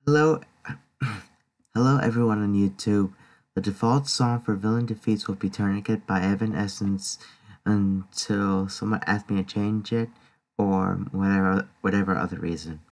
Hello, hello everyone on YouTube. The default song for Villain Defeats will be Tourniquet by Evanescence until someone asks me to change it or whatever other reason.